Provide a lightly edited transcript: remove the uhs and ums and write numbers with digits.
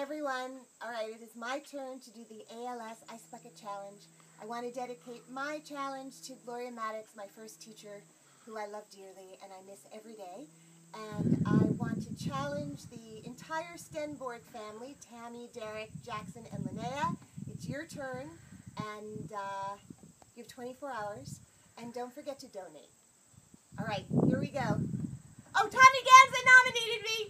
everyone. All right, it is my turn to do the ALS Ice Bucket Challenge. I want to dedicate my challenge to Gloria Maddox, my first teacher, who I love dearly and I miss every day. And I want to challenge the entire Stenboard family, Tammy, Derek, Jackson, and Linnea. It's your turn, and you have 24 hours. And don't forget to donate. All right, here we go. Oh, Tommy Ganza nominated me!